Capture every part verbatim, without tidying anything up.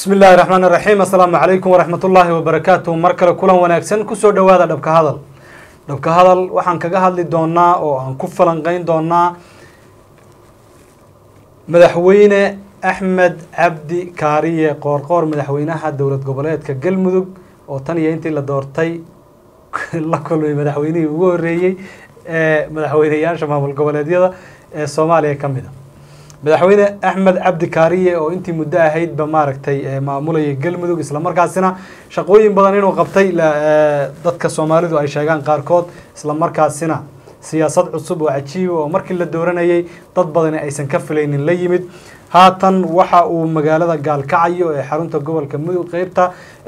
بسم الله الرحمن الرحيم السلام عليكم ورحمة الله وبركاته مركل كلن وناكسن كسو دوادا دبك هادل دبك هادل waxaan kaga hadli doonaa oo aan ku falanqeyn doonaa madaxweyne Axmed Cabdi Kaariye Qoorqoor madaxweynaha dawlad goboleedka Galmudug oo tan iyo intii la doortay la kulmay madaxweynihii ugu horeeyay ee madaxweynayaasha maamul goboleedyada ee Soomaaliya kamid ah madaxweyne Axmed Cabdi Kaariye oo intii muddo ahayd ba maaragtay maamulaya Galmudug isla markaasina shaqooyin badan inuu qabtay dadka Soomaalidu ay sheegaan qaarkood isla markaasina siyaasad cusub oo cajiib oo markii la dooranayay dad badan aysan ka filaynin la yimid haatan waxa uu magaalada Gaalkacyo ee xarunta gobolka Mudug qaybta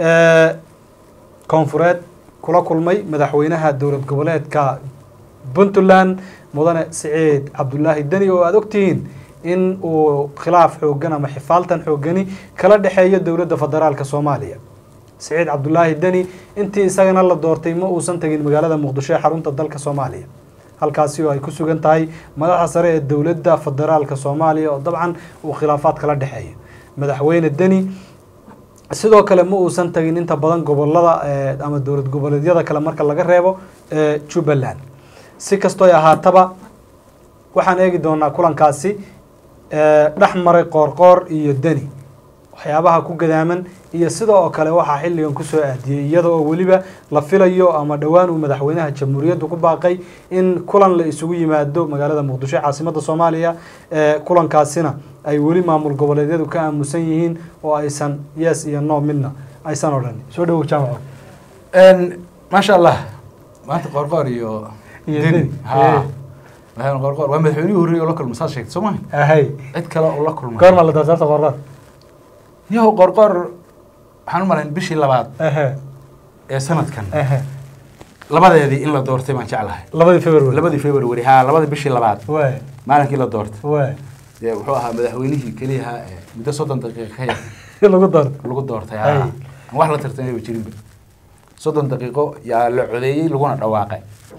koonfureed kula kulmay madaxweynaha dawlad goboleedka Puntland mudane Saciid Cabdullaahi Dani oo aad ogtiin in uu khilaaf xoogan ama xifaaltan xoogani kala dhaxeeyo dawladda federaalka Soomaaliya Saciid Cabdullaahi Dani intii isagana la doortay ma uusan tagin magaalada Muqdisho ee xarunta dalka Soomaaliya halkaasi oo ay ku sugan tahay madaxda sare ee dawladda federaalka Soomaaliya oo dabcan uu khilaafaad kala dhaxeeyo madaxweyne Dani sidoo kale ma uusan tagin inta badan gobolada ama dawlad goboleedyada kale marka laga reebo ee Jubaland si kastoo ay ahaataba waxaan eegi doonaa kulankaasi dhaxmaray Qoorqoor iyo Dani waxyaabaha ku gadaaman iyo sidoo kale waxa xilligan ku soo aadiyay iyadoo waliba la filayo ama dhawaan uu madaxweynaha jamhuuriyadda ku baaqay in kulan la isugu yimaado magaalada Muqdisho caasimadda Soomaaliya ee kulankaasina ay wali maamul goboleedyadu ka aamusan yihiin oo aysan yes iyo no midna aysan oran soo dhaw jaamac een ma sha Allah maanta Qoorqoor iyo Dani ha waxaan Qoorqoor waa madaxweynuhu horeeyay oo la kulmay saas sheegtay Soomaali ahay cid kale oo la kulmay goorma la doortay Qoorqoor yaho Qoorqoor waxaan u maleyn bishii labaad aha ee sanadkan aha labadeedii in la doortay ma jeclahay labadii February labadii February ha labadii bishii labaad way maalinkii la doortay way ee wuxuu ahaa madaxweynihii kaliya muddo soddon daqiiqo ka yar lagu doortay lagu doortay ha wax la tartamay jirin soddon daqiiqo yaa la codeeyay laguna dhawaaqay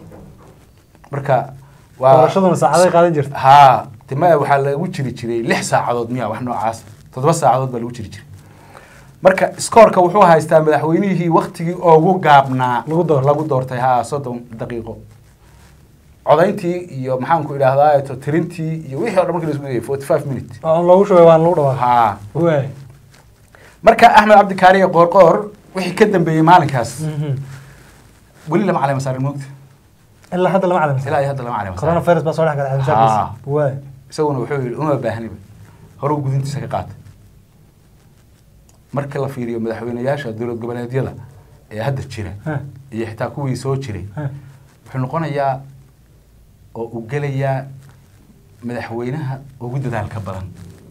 marka waa doorashaduna saacaday qaadan jirtay ha timaa waxa lagu jiri jiray lix saacadood miya wax noocaas toddoba saacadood baa lagu jiri jiray marka scoorka wuxuu haystaa madaxweynihii waqtigii ugu gaabnaa lagu door lagu doortay ha soddon daqiiqo codayntii iyo maxaan ku ilaahdaayo to tirintii iyo wixii oo dhan markii la isku dayay forty-five minutes oo lagu shubay waan lagu dhawaaqay ha way marka Axmed Cabdi Kaariye Qoorqoor wixii ka dambeeyay maalinkaas wali lama calaamad saarin moogta ilaa hadda lama calaamad ilaa hadda lama calaamad corona virus baa soo dhax galay xabsaabis way isaguna wuxuu yiri uma baahnay hore u gudintiisa ka qaatay marka la fiiriyo madaxweynayaasha dawlad goboleedyada ee hadda jira iyo xitaa kuwii soo jiray wuxuu noqonayaa oo uu galayaa madaxweynaha ugu dadaalka badan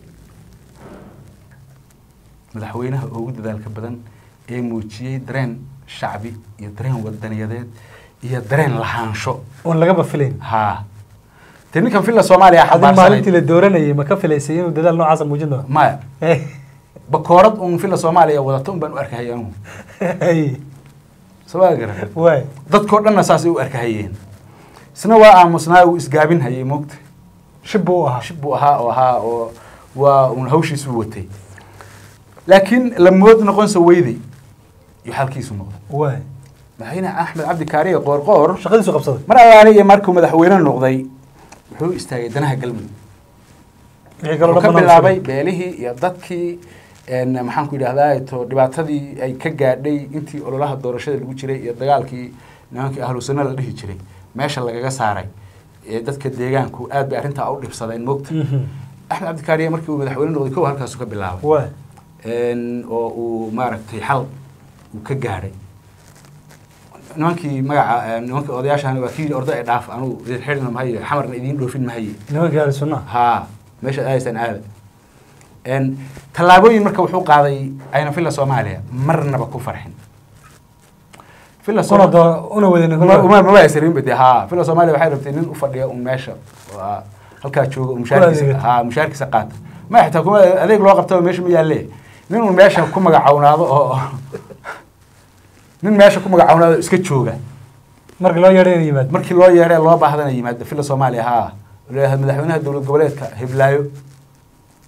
madaxweynaha ugu dadaalka badan ee muujiyay dareen shacbi iyo dareen wadaniyadeed iyo dareen lahaansho oo laga bafileen ha تنيكم في الصوماليا حبار مالتي للدورانية ما كفليسين ودلال نوع عصم وجدنا ما بكورد أن في الصوماليا وضعتهم بنو أركهيانهم أي سواء قرر واي ضد كورنا أساسي وأركهيين سنوا عمسنا وإسقابين هي موقت شبوها شبوها وها و ونهوش يسوتي لكن لما ود نقول سويدي يحال كيسو نقطة واي ما هنا أحمد عبد كاريه قورقور شغل سوق بصدق مرة يعني ماركو مدحوينا النقضي wuxuu istaagay danaha Galmudug ee galada ka bilaabay beelihii iyo dadkii een maxaan ku yiraahdaa to dhibaatadii ay ka gaadhay intii ololaha doorashada lagu jiray iyo dagaalkii nimankii ahlu sunna la dhihi jiray meesha lagaga saaray ee dadka deegaanku aad bay arinta u dhibsadeen moogta Axmed Cabdi Kaariye markii uu madaxweyne noqday koow halkaas ka bilaabay waa een oo uu maaragtay xal uu ka gaadhay nimankii magaca nimankii odayaashan waa kii orday dhaaf anu xirna ma hayo xamarna idin dhoofin ma hayo nimankii ahlu sunna ha meesha aysan aad en talaabooyin marka wuxuu qaaday ayna filla Soomaaliya marnaba ku farxin filla Soomaaliya una wadeen uma ma aysan bidi ha filla Soomaaliya waxay rabtay nin u fadhiyo um meesha halka jooga um mushaarkiisa ha mushaarkiisa qaata ma xitaa kuma adeeg loo qabto meesha ma yaale nin uu meesha ku magacawnaado oo nin meesha ku magacawnaado iska jooga markii loo yeeray yimaad markii loo yeeray loo baahdana yimaad filla Soomaaliya ha leeyahay madaxweynaha dawlad goboleedka Hiblaayo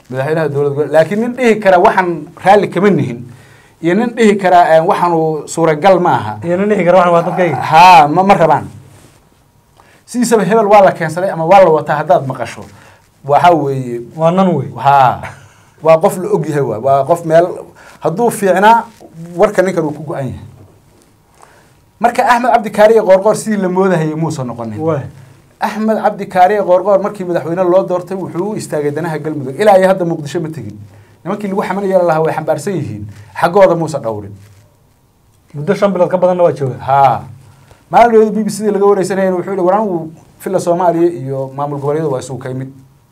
madaxweynaha dowladda laakiin nin dhihi kara waxaan raalli kama nihin iyo nin dhihi kara waxaanu suuragal ma aha iyo nin dhihi kara waxaan waa dadkayga haa ma ma rabaan sidiisaba hebel waa la keensaday ama waa la wataa haddaad maqasho waxa weeye waa nan wey haa waa qof la og yahay waa waa qof meel hadduu fiicnaa warka ninkan uu ku go-an yahay marka axmed cabdi kaariye qoorqoor sidii la moodahayay muusan noqonin axmed cabdi kaariye qoorqoor markii madaxweyne loo doortay wuxuu u istaagay danaha galmudug ilaa iyo hadda muqdisho ma tegin nimankii lagu xaman yeeli lahaa way xambaarsan yihiin xaggooda muusan dhowrin muddo shan bilood ka badanna waa jooga haa maalin b b c laga wareysanayeen wuxuu yidhi waraan uu filla soomaaliya iyo maamul goboleedyada waa isugu kaymid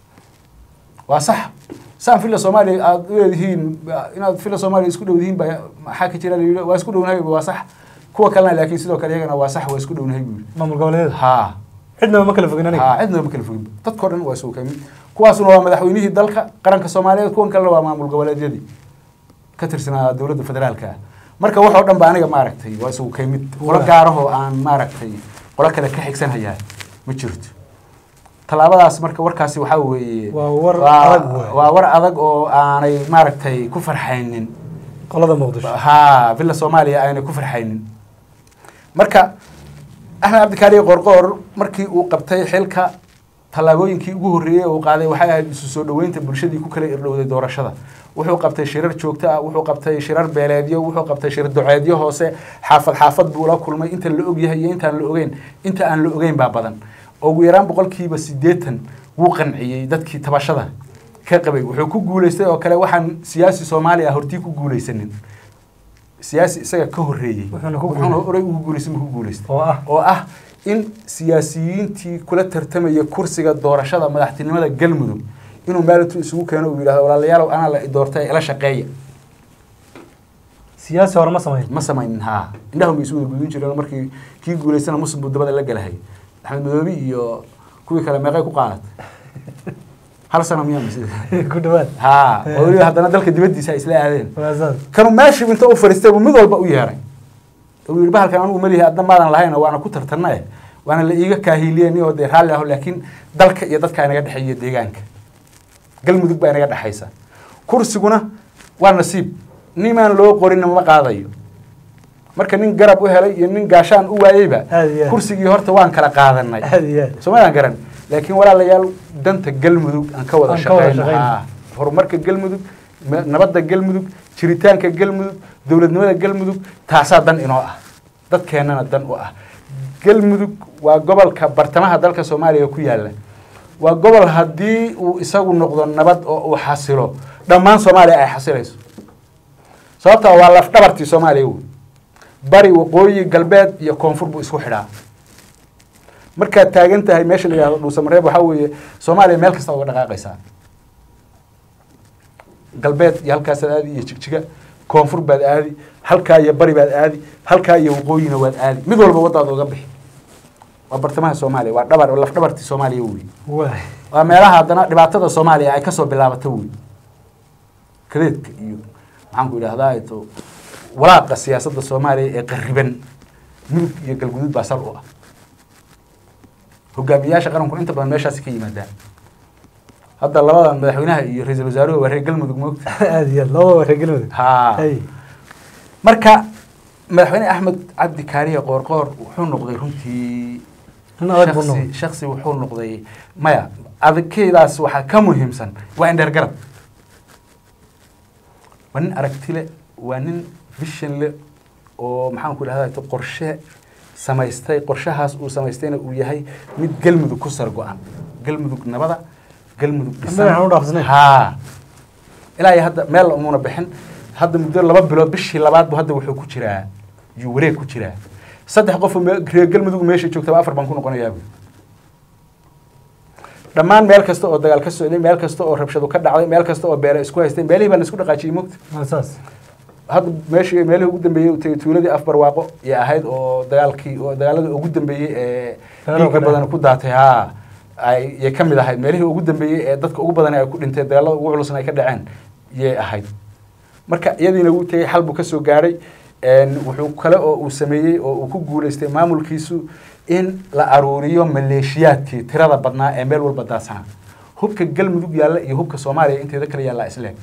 waa sax saan filla soomaaliya aad u leedihiin inaad filla soomaaliya isku dhowdihiin baa maxaa ka jira layidhi waa isku dhownahay waa sax kuwa kalena laakiin sidoo kale iyagana waa sax waa isku dhownahay buu yidhi maamul goboleedyada haa cidnaba ma kala fogin aniga haa cidnaba ma kala fogin dadkoo dhan waa isugu kaymid kuwaasuna waa madaxweynihii dalka qaranka soomaaliyeed kuwan kalena waa maamul goboleedyadii ka tirsanaa dowladda federaalka ah marka waxoo dhan ba aniga maaragtay waa isugu kaymid qolo gaarahoo aan maaragtay qolo kale ka xigsanhayaa ma jirto tallaabadaas marka warkaasi waxaa weeye waa war adag waa war adag oo aanay maaragtay ku farxaynin qolada muqdisho haa villa soomaaliya aanay ku farxaynin marka axmed cabdikaariye qoorqoor markii uu qabtay xilka tallaabooyinkii ugu horreeyey uu qaaday waxay ahayd isu soo dhoweynta bulshadii ku kala irdhowday doorashada wuxuu qabtay shirar joogto ah wuxuu qabtay shirar beeleedyo wuxuu qabtay shir duceedyo hoose xaafad xaafad buu la kulmay inta la og yahay iyo intaan la ogeyn inta aan la ogeyn baa badan ugu yaraan boqolkiiba siddeetan wuu qanciyey dadkii tabashada ka qabay wuxuu ku guulaystay oo kale waxaan siyaasi soomaali ah hortii ku guulaysanin siyaasi isaga ka horreeyey wuxuuna horey ugu guulaystay ku guulaystay oo ah oo ah in siyaasiyiintii kula tartamaya kursiga doorashada madaxtinimada galmudug inuu maalintu isugu keeno uu yidhahdo walaalayaalow anaa la doortay ila shaqeeya siyaasi hore ma samayn ma samaynin haa indhahum bay isu wada gudin jireen markii kii guulaystana muslim buu dabada la galahay axmed madoobi iyo kuwii kale meeqay ku qaadatay hal sano miyaa mise ku dhawaad haa oo weliba haddana dalka dibaddiisa ay isla aadeen waasaas kanu meeshii inta u fariistay buu mid walba u yeeray uu yidhi bahalkan anugu malihi adna maadan lahayna waana ku tartannae waana la iiga kaahiliyeen oo dee raalli aho laakiin dalka iyo dadka inaga dhexeeya deegaanka galmudug baa inaga dhexaysa kursiguna waa nasiib nimaan loo qorinna ma qaadayo marka nin garab u helay iyo nin gaashaan u waayeyba kursigii horta waan kala qaadanay soomaadan garan laakiin walaalayaal danta galmudug aan ka wada shaqeyno horumarka galmudug nabadda galmudug jiritaanka galmudug dowladnimada galmudug taasaa dan inoo ah dadkeennana dan u ah galmudug waa gobolka bartamaha dalka soomaaliya ku yaalla waa gobol haddii uu isagu noqdo nabad oo uu xasilo dhammaan soomaaliya ay xasilayso sababtaa waa laf dhabartii soomaaliya wey bari waqooyi galbeed iyo koonfur buu isku xidhaa markaad taagan tahay meesha la yihahdo dhuusamareeb waxaa weeye soomaaliya meel kasta uga dhaqaaqaysaa galbeed iyo halkaasaad aadi iyo jigjiga koonfur baad aadi halkaa iyo bari baad aadi halkaa iyo waqooyina waad aadi mid walba waddaad uga bixi waa bartamaha soomaaliya waa dhabar laf dhabartii soomaaliya wey waa meelaha haddana dhibaatada soomaaliya ay kasoo bilaabato wey kadeedka iyo maxaan ku idhahdaa to walaaqa siyaasadda soomaaliya ee qariban mudug iyo galguduud baa sal u ah hogaamiyayaasha qaranku inta badan meeshaasi ka yimaadaan hadda labadan madaxweynaha iyo ra-iisul wasaaruhu waa reer galmudug moogta aad iyo aad labada waa reer galmudug haa marka madaxweyne axmed cabdi kaariye qoorqoor wuxuu noqday runtii shaksi shaksi wuxuu noqday maya adagkeedaas waxaa ka muhiimsan waa indheer garab waa nin aragti le waa nin vision le oo maxaan ku idhahdaa qorshe samaystay qorshahaas uu samaystayna uu yahay mid galmudug ku sar go-an galmudug nabada galmudug dhisan haa ilaa iyo hadda meel umuuna bixin hadda muddo laba bilood bishii labaad bu hadda wuxuu ku jiraa yuu wareeg ku jiraa saddex qof reer galmudug meesha joogtaba afar baan ku noqonayaa dhammaan meel kasta oo dagaal ka socday meel kasta oo rabshadu ka dhacday meel kasta oo beela isku haystay meelihii baa la isku dhaqaajiyey mogta saas hadda meeshii meelihii ugu dambeeyey u tagay tuuladii afbarwaaqo iyo ahayd oo dagaalkii oo dagaaladii ugu dambeeyey ee dhiigga badan ku daatay haa ay yay ka mid ahayd meelihii ugu dambeeyey ee dadka ugu badan ay ku dhintay dagaalada ugu culusna ay ka dhaceen yay ahayd marka iyadiina wuu tegey xal buu ka soo gaadhay wuxuu kale oo uu sameeyey oo uu ku guulaystay maamulkiisu in la aruuriyo maleeshiyaadkii tirada badnaa ee meel walba daadsanaa hubka galmudug yaalla iyo hubka soomaaliya inteeda kale yaallaa isleeg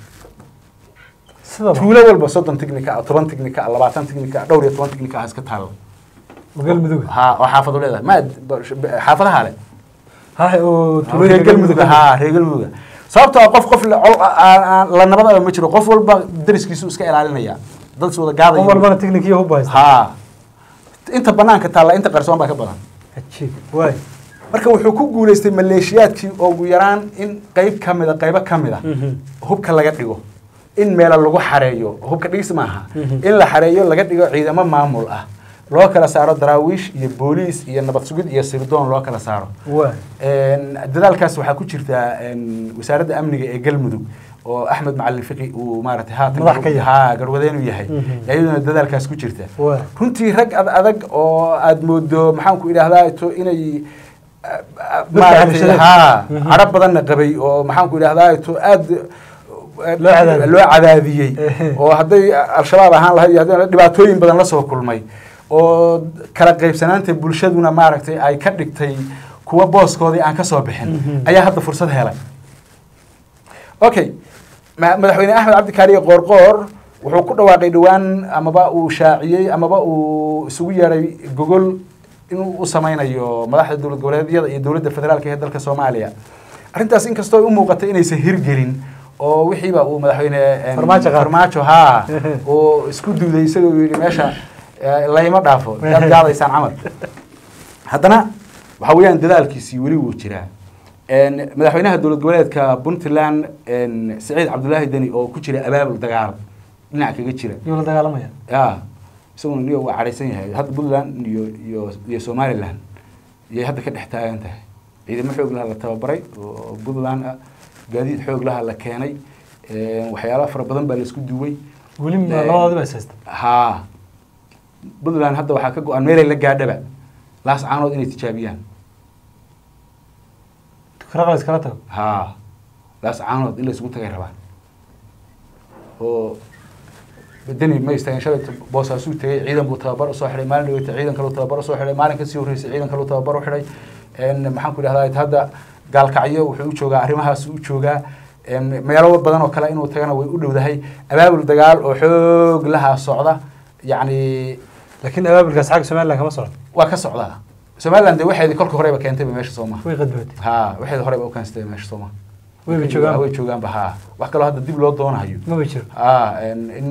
sidaba tuulo walba soddon technica ah toban technica ah labaatan technica ah dhowr iyo toban technica ah iska taalo galmudug ha oo xaafado leedahay ma xaafadaha le ha oo tuulooyinka galmudug ha reer galmudug sababtoo qof qof la nabada ma jiro qof walba dariskiisu iska ilaalinaya dad soo wada gaadaya qof walba technique hub haysta ha inta banaanka taala inta qarsoon baa ka badan ajiib way marka wuxuu ku guuleystay maleeshiyaadkii oo ugu yaraan in qayb kamid ah qaybo kamid ah hubka laga dhigo in meel lagu xareeyo hubka dhigis maaha in la xareeyo laga dhigo ciidamo maamul ah loo kala saaro daraawiish iyo booliis iyo nabad sugid iyo sirdoon loo kala saaro een dadaalkaas waxa ku jirta een wasaaradda amniga ee galmudug oo Axmed Macallin Fiqi uu maartay haatan ha garwadeen uu yahay ayaduna dadaalkaas ku jirta runtii rag adag oo aad moodo maxaan ku ilaahay to inay maartay ha arab badan qabay oo maxaan ku ilaahay to aad loo cadaadiyay oo haday al-shabaab ahaan lahayd hadana dhibaatooyin badan la soo kulmay oo kala qaybsanaanta bulshaduna maaragtay ay ka dhigtay kuwa booskoodii aan ka soo bixin ayaa hadda fursad helay okay madaxweyne Axmed Cabdi Kaariye Qoorqoor wuxuu ku dhawaaqay dhawaan amaba uu shaaciyay amaba uu isugu yeeray gogol inuu u samaynayo madaxda dawlad goboleedyada iyo dawladda federaalka ee dalka Soomaaliya arrintaas in kastoo u muuqatay inaysan hirgelin oo wixii ba uu madaxweyne farmaajo ha oo isku duuday isagoo yiri meesha layma dhaafo dad gaadaysan camal haddana waxa weeyaan dadaalkiisii weli wuu jiraa een madaxweynaha dawlad goboleedka Puntland een Saciid Cabdullaahi Dani oo ku jira abaabul dagaal dhinac kaga jira iyo la dagaalamaya ya isagoo niyo waa careysan yahay hadda Puntland iyo iyo iyo Somaliland iyo hadda ka dhex taagan tahay ciidamo xoog la tababaray oo Puntland gaadiid xoog laha la keenay een waxyaalo fara badan baa la isku duway weli ma labadaba haysta ha Puntland hadda waxa ka go'an meel ay la gaadhaba laas caanood inay tijaabiyaan karaqays kala tago ha laas caanood in la isugu tagay rabaan oo بدني ما يستاهل شباب بوساسو تجي عيدا بوتابر وصاحري مالن ويت عيدا كلو تابر وصاحري مالن كسي وريس عيدا كلو تابر وحري إن محن كل هذا هذا قال كعيه وحيو شوجا أريمها سو شوجا ما يروى بدن وكلا إنه تجانا ويقولوا ده هي أباب الدجال وحوج لها صعدة يعني لكن أباب الجس حق سمال لك ما صعد وكصعدة سمال عند واحد كل قريبة كانت بمشي صومه ويقدمت ها واحد قريبة وكان ست بمشي صومه ويبيشوجان ويبيشوجان بها وحكلوا هذا الدب لود دون هيو ما بيشر آه إن إن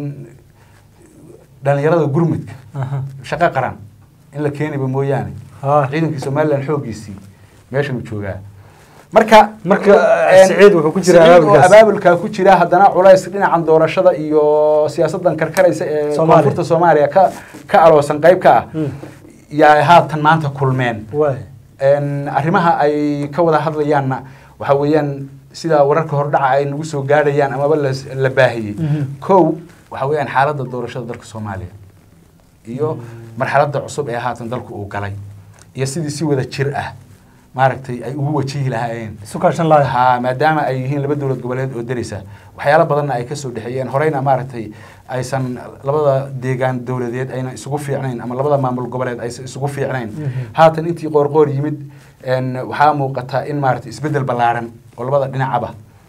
dhalinyarada gurmudka shaqo qaran in la keenay mooyaane ciidanka Soomaaliland xoogiisii meesha uu joogaa marka marka Saciid wuxuu ku jiraa abaabulka ku jira hadana culays dhinacan doorashada iyo siyaasadan karkaraysa ee koonfurta Soomaaliya ka ka aloosan qayb ka ah yaa haatan maanta kulmeen een arrimaha ay ka wada hadlayaanna waxa weeyaan sida wararka hordhaca ay nagu soo gaadhayaan ama la baahiyay kow waxa weeyaan xaaladda doorashada dalka Soomaaliya iyo marxaladda cusub ee haatan dalku uu galay iyo sidii si wada jir ah maaragtay ay ugu wajihi lahaayeen sukaashan laa ha maadaama ay yihiin laba dawlad goboleed oo darisa waxyaalo badan ay ka soo dhaxeeyeen horeyna maaragtay aysan labada deegaan dawladeed ayna isugu fiicnayn ama labada maamul goboleed aysan isugu fiicnayn haatan intii qoorqoor yimid een waxa muuqata in maaragtay isbedel ballaaran oo labada dhinacaba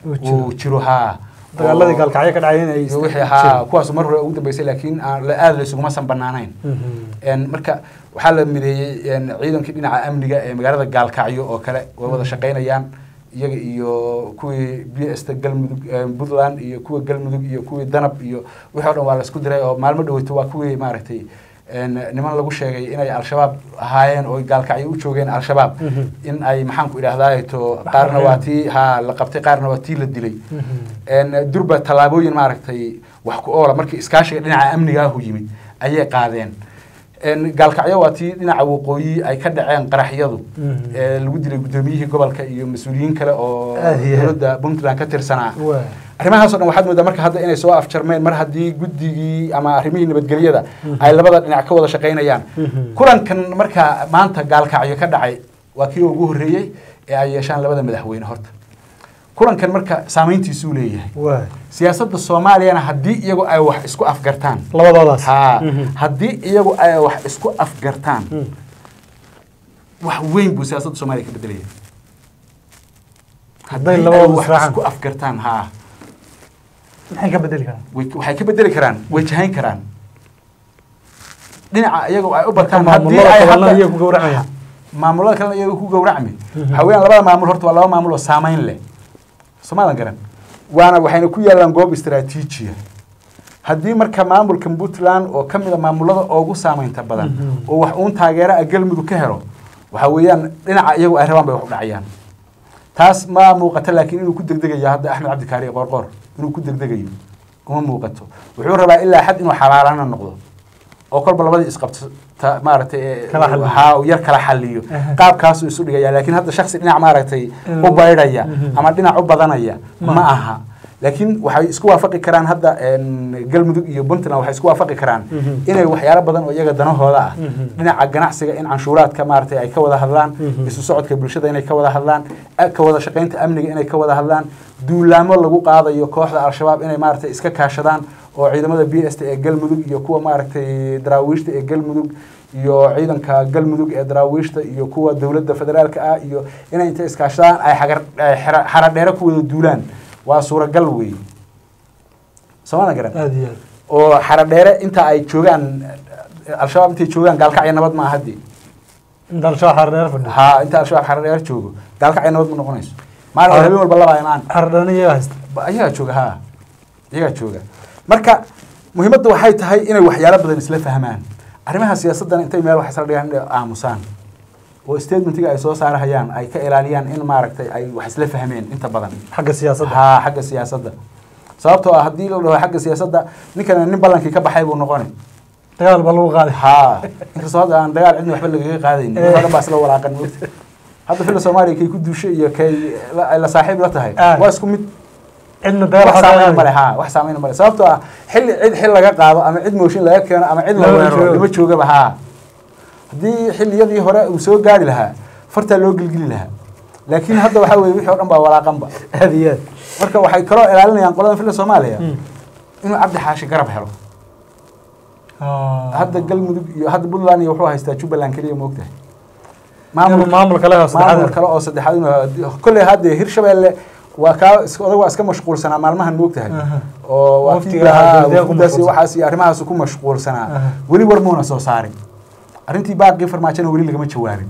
uu jiro ha dagaaladii galkacyo ka dhacay ay wixii ha kuwaas mar hore ugu dambeysay laakiin la aad la isugu ma san banaanayn een marka waxa la mideeyay een ciidankii dhinaca amniga ee magaalada Gaalkacyo oo kale way wada shaqeynayaan iyaga iyo kuwii B S ta Galmudug Puntland iyo kuwa Galmudug iyo kuwii Danab iyo wixii oo dhan waa la isku diray oo maalmo dhaweyto waa kuwii maaragtay een niman lagu sheegay inay al-shabaab ahaayeen oo Gaalkacyo u joogeen al-shabaab in ay maxaan ku ilaahdaayo to qaarna waa tii ha la qabtay qaarna waa tii la dilay een durba talaabooyin maaragtay wax ku oola markii iskaashiga dhinaca amniga ah u yimid ayay qaadeen een Gaalkacyo waa tii dhinaca waqooyi ay ka dhaceen qaraxyadu ee lagu dilay gudoomiyihii gobolka iyo mas'uuliyiin kale oo dawladda Puntland ka tirsanaa arrimahaas oo dhan waxaad moodaa marka hadda inay soo afjarmeen mar haddii guddigii ama arrimihii nabadgelyada ay labada dhinac ka wada shaqeynayaan kulankan marka maanta Gaalkacyo ka dhacay waa kii ugu horeeyay ee ay yeeshaan labada madaxweyne horta kulankan marka saameyntiisu leeyahay siyaasadda Soomaaliyana haddii iyagu ay wax isku afgartaan labadoodaas ha haddii iyagu ay wax isku afgartaan wax weyn buu siyaasadda Soomaaliya ka bedelaya hadday labada wax israacaan isku afgartaan haa maxay ka bedeli karaan way- waxay ka bedeli karaan way jahayn karaan dhinaca iyagoo ay u bartaan haddii maamulada ay kalena hadda iyaga ku gowracayaan maamulada kalena iyaga ku gowracmi waxaa weeyaan labada maamul horta waa laba maamul oo saamayn leh soomaadan garan waana waxayna ku yaalaan goob istaraatiijiya haddii marka maamulka puntland oo ka mid a maamulada ugu saamaynta badan oo wax uun taageera ah galmudug ka helo waxaa weeyaan dhinaca iyagu ay rabaan bay wax u dhacayaan taas ma muuqata laakiin inuu ku degdegayo hadda axmed cabdikaari qoorqoor inuu ku degdegayo uma muuqato wuxuu rabaa ilaa xad inuu xalaalana noqdo oo kolba labadii isqabto ta- maaragtay ee, Kala xaliyo. haa uu yar kala xaliyo Aha. qaabkaasuu isu dhigaya laakiin hadda shaksi dhinac maaragtay u baydhaya Mhm. ama dhinac u badanaya Ma ma aha laakiin waxay isku waafaqi karaan hadda een, galmudug iyo puntland waxay isku waafaqi karaan Mhm. inay waxyaalo badan oo iyaga danahooda ah Mhm. dhinaca ganacsiga in canshuuraadka maaragtay ay ka wada hadlaan Mhm. isu socodka bulshada inay ka wada hadlaan a- ka wada shaqaynta amniga inay ka wada hadlaan duulaamo lagu qaadayo kooxda al-shabaab inay maaragtay iska kaashadaan oo ciidamada b s t ee galmudug iyo kuwa maaragtay daraawiishta ee galmudug iyo ciidanka galmudug ee daraawiishta iyo kuwa dowladda federaalka ah iyo inay intay iskaashadaan ay xagar ay xera- xaradheere ku wada duulaan waa suuragal weeye soomaadan garan aad iyo aad oo xaradheere inta ay joogaan al-shabaab intay joogaan gaalkacyo nabad ma aha haddii inta al-shabaab xardheer fadhiyo haa inta al-shabaab xaradheere joogo gaalkacyo nabad ma noqonayso maalin Ah. habeen walba laba imaan xardheer iyaga haysta Ba- ayagaa jooga haa iyagaa jooga marka muhiimadda waxay tahay inay waxyaalo badan isla fahmaan arrimaha siyaasaddan intay meel wax isla dhigaan inay aamusaan oo statementiga ay soo saarahayaan ay ka ilaaliyaan in maaragtay ay wax isla fahmeen inta badan xagga siyaasadda haa xagga siyaasadda sababtoo ah haddii la dhaho xagga siyaasadda ninkan nin ballankii ka baxay buu noqonay dagaal baa lagu qaaday haa inkastoo hadda aan dagaal cidna waxba lagaga qaadayn Eh. wax dhan baa isla walaaqan moogta hadda fila soomaaliya kay ku duushay iyo kay la- ay la saaxiib la tahay Ah. waa isku mid cidna dagaal wax waxaa saameyn qaaday. male haa wax saameyn male sababtoo ah xilli cid xil laga qaado ama cid mooshin laga keeno ama cid la Lama weeraro joogo. lama joogaba haa haddii xilliyadii hore uu soo gaari lahaa fartaa loo gelgeli lahaa laakiin hadda waxaa weeye wixii o dhan baa walaaqanba aad iyo aad marka waxay kaloo ilaalinayaan qoladan fila soomaaliya Mm. inuu cabdi xaashi garab helo Ah. hadda galmudug iyo hadda puntland iyo wuxuu haystaa jubbaland keliya moogtahay inuu maamul kale oo maamul saddexaad kale oo saddexaad inuu kolley hadda hirshabeelle waa kaa is- odag waa iska mashquulsanaa maalmahan moogtahay Aha. oo waa Waftiga kii lahaa dowladda ku wafdidaas iyo mashquulsan. waxaas iyo arrimahaas ku mashquulsanaa Aha. weli war muuna soo saarin arrintii baaqii farmaajona weli lagama jawaabin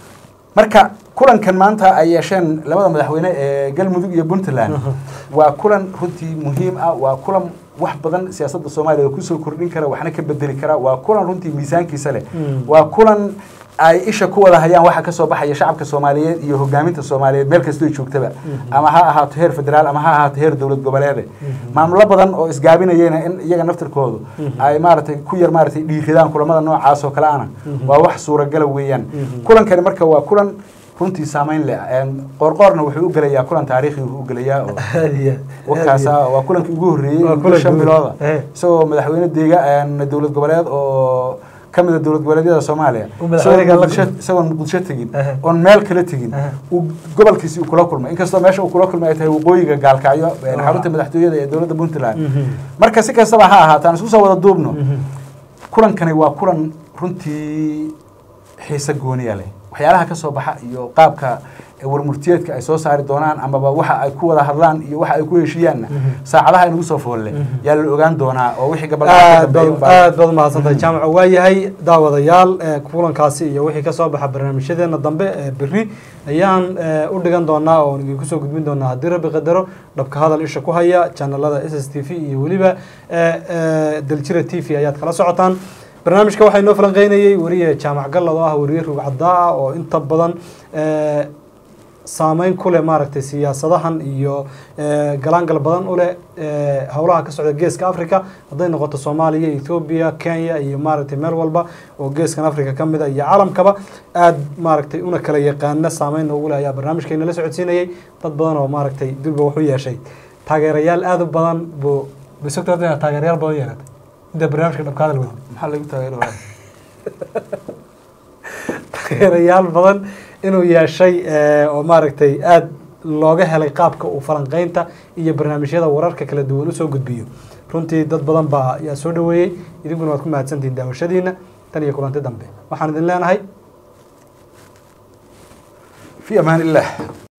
marka kulankan maanta ay yeesheen labada madaxweyne ee galmudug iyo puntland Aha. waa kulan runtii muhiim ah waa kulan wax badan siyaasadda soomaaliya kusoo kordhin kara waxna ka bedeli kara waa kulan runtii miisaankiisa leh Mm. waa kulan ay isha ku wada hayaan waxa kasoo baxaya shacabka soomaaliyeed iyo hogaaminta soomaaliyeed meel kastoo joogtaba ama ha ahaato heer federaal ama ha ahaato heer dowlad goboleede maamulo badan oo isgaabinayena in iyaga naftirkoodu ay maaragtay ku yar maaragtay dhiiridaan kulamada noocaas oo kale ana waa wax suuragala weeyaan kulankani marka waa kulan runtii saameyn leh qoorqoorna wuxuu u gelayaa kulan taariikhi u gelayaa oo aad iyo aad wakaasa waa kulankii ugu horreeyey Waa muddo kulan shan guud. bilooda Eh. isagoo madaxweyne deega dowlad goboleed oo ka mid a dowlad goboleedyada soomaaliya Uu madaxweynaha la Isagoo kulmay. Muqdisho- isagoon muqdisho tegin Aha. oon meel kala tegin Aha. uu gobolkiisi uu kula kulmay inkastoo meesha uu kula kulmay ay tahay waqooyiga gaalkacyo ee xarunta madaxtooyada ee dowladda puntland Mhm. marka si kastaba ha ahaataan isku soo wada duubno Mhm. kulankani waa kulan runtii xiise gooniya leh waxyaalaha ka soo baxa iyo qaabka warmurtiyeedka ay soo saari doonaan amaba waxa ay ku wada hadlaan iyo waxa ay ku heshiiyaanna saacadaha inagu soo foolle yaa la ogaan doonaa oo wixii gabadha aad baad aad baad mahadsantahay jaamac waa yahay daawadayaal ee kulankaasi iyo wixii ka soo baxa barnaamijyadeena dambe ee berri ayaan ee, u dhigan doonaa oo idinku soo gudbin doonaa haddii rabbi qadaro dhabka hadal isha ku haya channelada s s t v iyo weliba ee, ee, daljira t v ayaad kala socotaan barnaamijka waxaa inoo falanqeynayey wariye jaamac gallad oo ah wariye rugcaddaa ah oo inta badan ee, saameyn ku leh maaragtay siyaasadahan iyo ee, galaangal badan u leh ee, howlaha ka socda geeska africa hadday noqoto soomaaliya ethoobia kenya iyo maaragtay meel walba oo geeskan africa ka mid a iyo caalamkaba aad maaragtay una kala yaqaana saameyn ugu leh ayaa barnaamijkeena la socodsiinayay dad badan oo maaragtay dulba wuxuu yeeshay taageerayaal aad u badan buu bisogta inaad taageerayaal badan yeelatay inta barnaamijka dhabka hadal weyne maxaa lagu taageero taageerayaal badan inuu yeeshay ee, oo maaragtay aad looga helay qaabka uu falanqeynta iyo barnaamijyada wararka kala duwan usoo gudbiyo runtii dad badan baa yaa soo dhaweeyey idinkuna waad ku mahadsantihiin daawashadiina tan iyo kulanti dambe waxaan idin leenahay fi amaan illah